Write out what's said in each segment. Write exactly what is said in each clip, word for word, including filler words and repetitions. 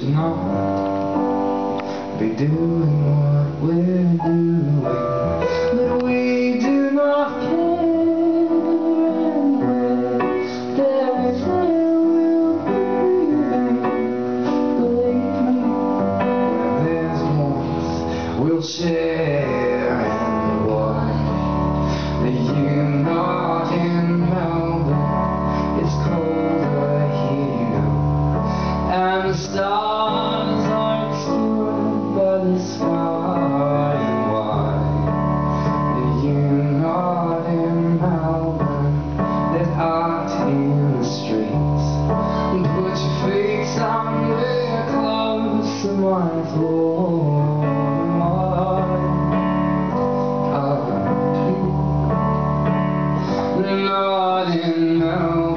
not be doing what we're doing, but we do not care, and where there is there will be breathing. Believe me, where there's warmth we'll share, and why are you not in Melbourne? It's colder here, and the stars are obscured by the sky. And why are you not in Melbourne? There's art in the streets, and put your feet somewhere close to my floor. And why are you not in Melbourne?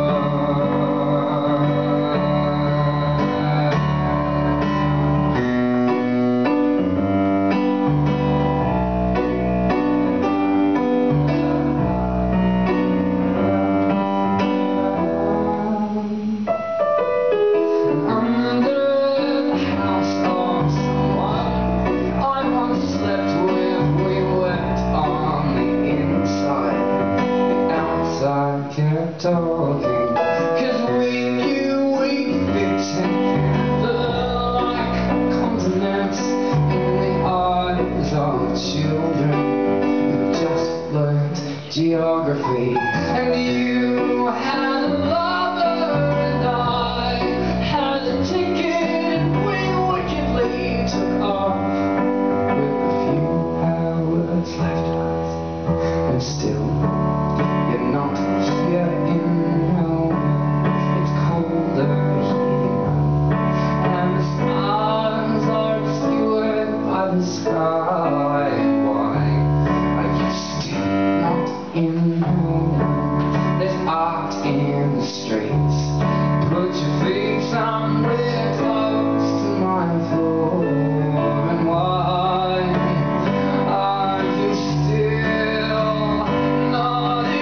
Talking, cause we knew we'd be together like continents in the eyes of children who just learned geography. And you had a lover and I had a ticket, and we wickedly took off with a few hours left us, and still you're not here in Melbourne. It's colder here, and the stars are obscured by the sky. Why are you still not in Melbourne? There's art in the streets. Put your feet somewhere close to my floor. And why are you still not in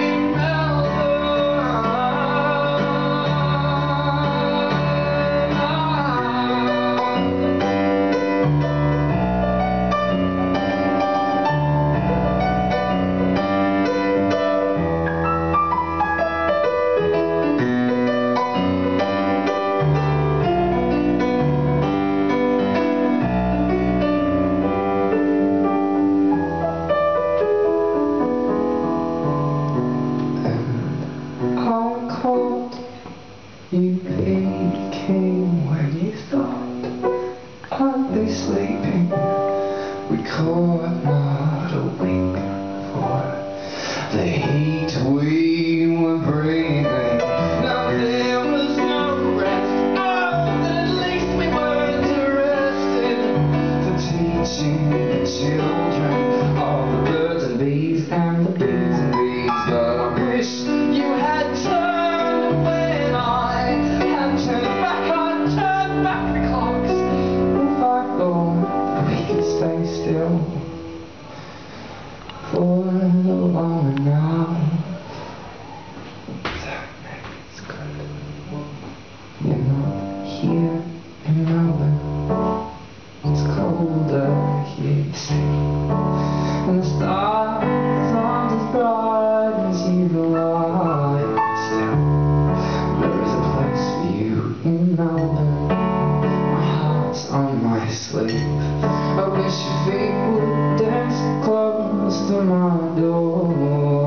You paid came when you thought I'd be sleeping. We caught not a wink for the heat we were breathing. Now there was no rest, oh, but at least we weren't arrested for teaching the children all the birds and bees and the bees and bees. But I wish you had turned away. Still for a little longer now. That makes good. You're not here in Melbourne. It's colder here, you see, and the stars aren't as bright as you'd like. Still, there is a place for you in Melbourne. My heart's on my sleeve. I wish your feet would dance close to my door.